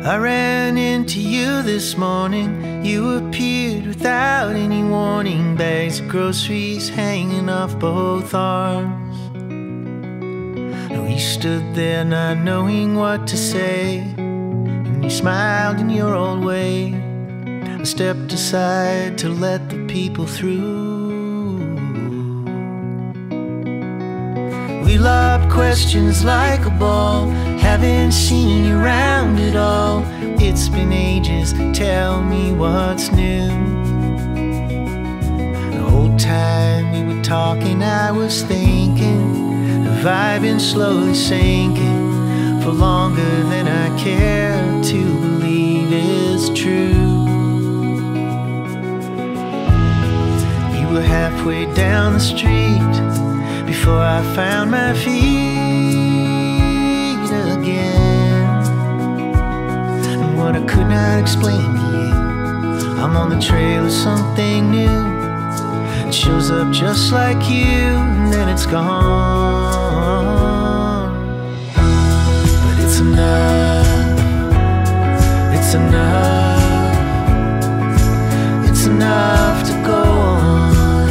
I ran into you this morning. You appeared without any warning. Bags of groceries hanging off both arms. We stood there not knowing what to say, and you smiled in your old way. I stepped aside to let the people through. We lobbed questions like a ball. Haven't seen you around at all. It's been ages, tell me what's new. The whole time we were talking I was thinking, the vibe been slowly sinking for longer than I care to believe is true. You were halfway down the street before I found my feet again. And what I could not explain to you, I'm on the trail of something new. It shows up just like you, and then it's gone. But it's enough, it's enough, it's enough to go on.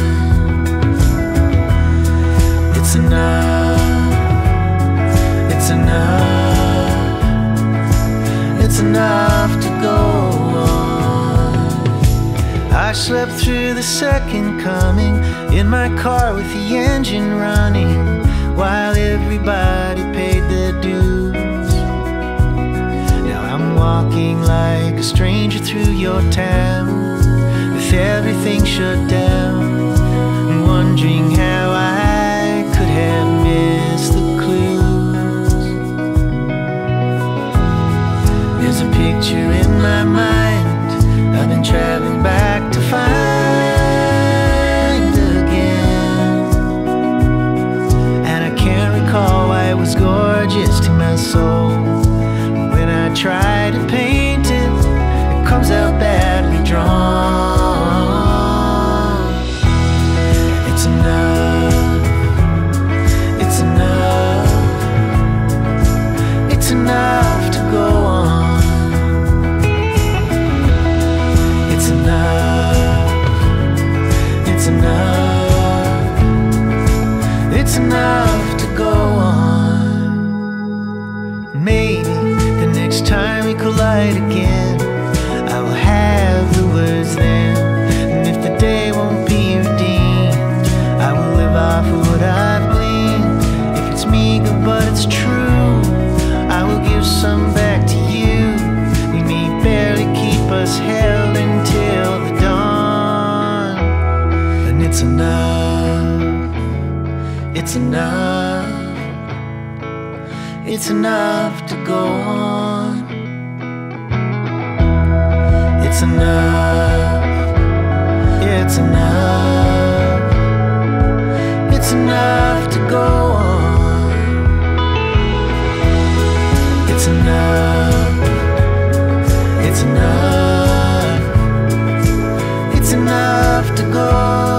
It's enough, it's enough, it's enough to go on. I slept through the second coming in my car with the engine running, while everybody paid their dues. Now I'm walking like a stranger through your town, with everything shut down, and wondering how I could have missed the clues. There's a picture in my mind I've been traveling back to find again, and I can't recall why it was gorgeous to my soul. When I try to paint it, it comes out badly drawn. It's enough, it's enough, it's enough to go on. It's enough, it's enough, it's enough to go on. Maybe the next time we collide again, I will have the words then. And if the day won't be redeemed, I will live off of what I've gleaned. If it's meager but it's true, I will give some back to you. We may barely keep us held until the dawn. And it's enough, it's enough, it's enough to go on. It's enough, it's enough, it's enough to go on. It's enough, it's enough, it's enough to go on.